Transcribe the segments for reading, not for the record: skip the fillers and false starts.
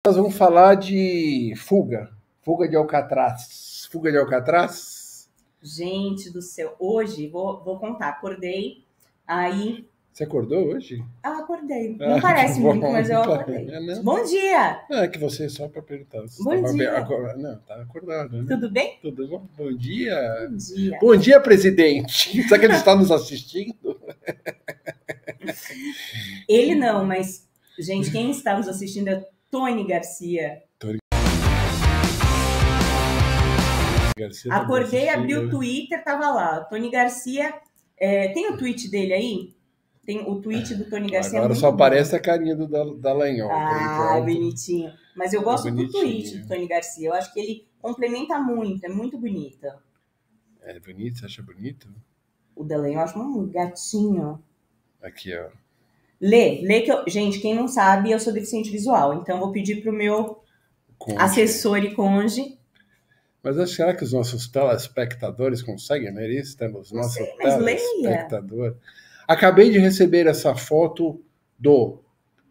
nós vamos falar de fuga. Fuga de Alcatraz. Fuga de Alcatraz? Gente do céu, hoje, vou contar, acordei, aí... Você acordou hoje? Acordei. Não parece muito, mas eu acordei. Bom dia! Não, é que você só para perguntar. Você Bom dia! Não, tá acordado, né? Tudo bem? Tudo bom? Bom dia! Bom dia! Bom dia, presidente! Será que ele está nos assistindo? Ele não, mas, gente, quem está nos assistindo é Tony Garcia. Acordei, abri o Twitter, tava lá. Tony Garcia, tem o tweet dele aí? Tem o tweet do Tony Garcia. Agora só aparece a carinha do Dallagnol. Ah, bonitinho. Mas eu gosto do tweet do Tony Garcia. Eu acho que ele complementa muito, é muito bonito. É bonito? Você acha bonito? O Dallagnol eu acho um gatinho. Aqui, ó. Lê que eu... Gente, quem não sabe, eu sou deficiente visual. Então eu vou pedir pro meu assessor e conge. Mas será que os nossos telespectadores conseguem ler isso? Temos nossos telespectadores. Acabei de receber essa foto do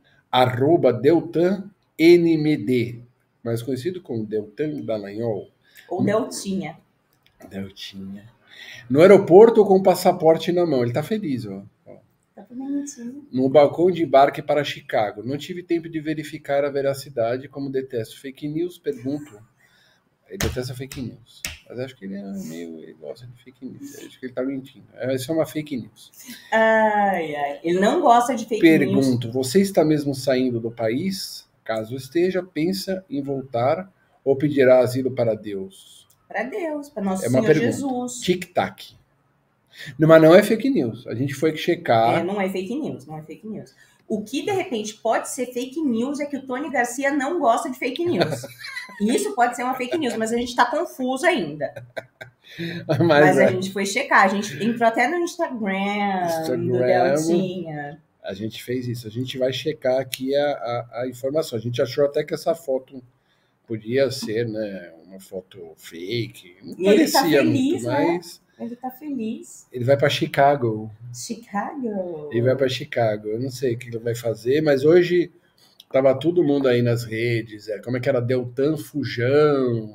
@DeltanNMD, mais conhecido como Deltan Dallagnol. Ou Deltinha. Deltinha. No aeroporto com o passaporte na mão. Ele tá feliz, ó. Tá bonitinho. No balcão de embarque para Chicago. Não tive tempo de verificar a veracidade, como detesto fake news, pergunto. Ele detesta fake news. Mas acho que ele é meio... Ele gosta de fake news. Acho que ele tá mentindo. Isso é uma fake news. Ai. Ele não gosta de fake news. Pergunto, você está mesmo saindo do país? Caso esteja, pensa em voltar ou pedirá asilo para Deus? Para Deus, para nosso Senhor Jesus. Tic-tac. Mas não é fake news. A gente foi checar... Não é fake news, não é fake news. O que, de repente, pode ser fake news é que o Tony Garcia não gosta de fake news. E isso pode ser uma fake news, mas a gente tá confuso ainda. Mas a gente foi checar. A gente entrou até no Instagram do Deltinha. A gente fez isso. A gente vai checar aqui a informação. A gente achou até que essa foto podia ser, né, uma foto fake. Não e parecia ele tá feliz, muito, né? mas... Ele tá feliz. Ele vai para Chicago. Chicago? Ele vai para Chicago. Eu não sei o que ele vai fazer, mas hoje tava todo mundo aí nas redes. Como é que era? Deltan Fujão.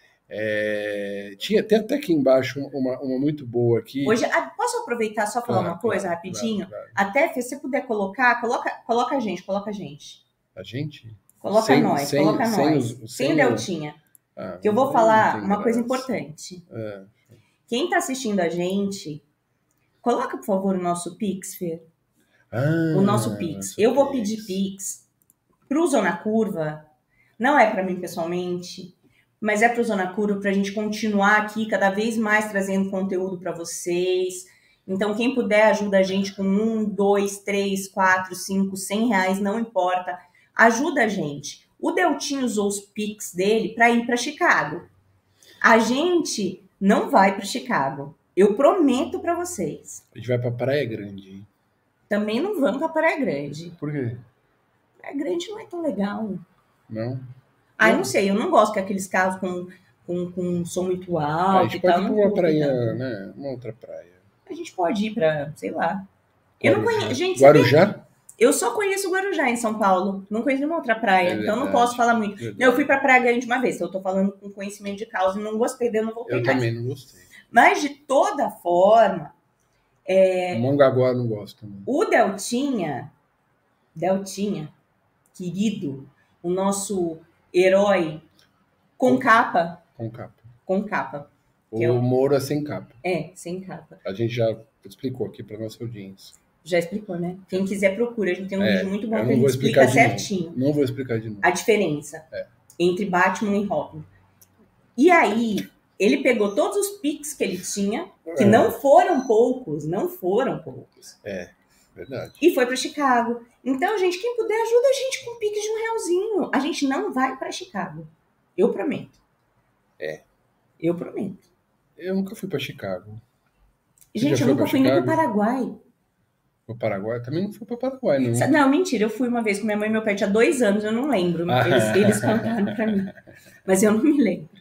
Tem até aqui embaixo uma muito boa aqui. Hoje, posso aproveitar só falar uma coisa rapidinho? Claro. Até se você puder coloca a gente. A gente? Coloca nós. Sem o Deltinha. Que eu vou falar uma coisa importante. Quem está assistindo a gente, coloca, por favor, o nosso Pix, Fer. O nosso Pix. Eu vou pedir Pix pro Zona Curva. Não é para mim pessoalmente, mas é pro Zona Curva para a gente continuar aqui cada vez mais trazendo conteúdo para vocês. Então, quem puder, ajuda a gente com 1, 2, 3, 4, 5, 100 reais, não importa. Ajuda a gente. O Deltinho usou os Pix dele para ir para Chicago. A gente... não vai para Chicago. Eu prometo para vocês. A gente vai para Praia Grande. Também não vamos para Praia Grande. Por quê? Praia Grande não é tão legal. Não? Não sei. Eu não gosto que aqueles carros com som muito alto. A gente pode ir para uma praia, né? Uma outra praia. A gente pode ir para, sei lá. Eu não conheço. Gente, Guarujá? Eu só conheço Guarujá em São Paulo. Não conheço nenhuma outra praia. Então não posso falar muito. Eu fui para Praia Grande uma vez. Então eu tô falando com conhecimento de causa e não gostei. Daí eu não voltei mais. Eu também não gostei. Mas de toda forma... Mongaguá não gosto. Né? O Deltinha, querido, o nosso herói com capa. Com capa. O Moro é sem capa. Sem capa. A gente já explicou aqui para nossa audiência. Já explicou, né? Quem quiser procura. A gente tem um vídeo muito bom que a gente explica certinho. Não vou explicar de novo. A diferença entre Batman e Robin. E aí, ele pegou todos os Pix que ele tinha, que não foram poucos. Verdade. E foi para Chicago. Então, gente, quem puder, ajuda a gente com um Pix de R$1. A gente não vai para Chicago. Eu prometo. Eu prometo. Eu nunca fui para Chicago. Gente, eu nunca fui nem pro Paraguai. O Paraguai? Também não fui para o Paraguai, não. Não, mentira. Eu fui uma vez com minha mãe e meu pai. Tinha 2 anos, eu não lembro. Eles contaram para mim. Mas eu não me lembro.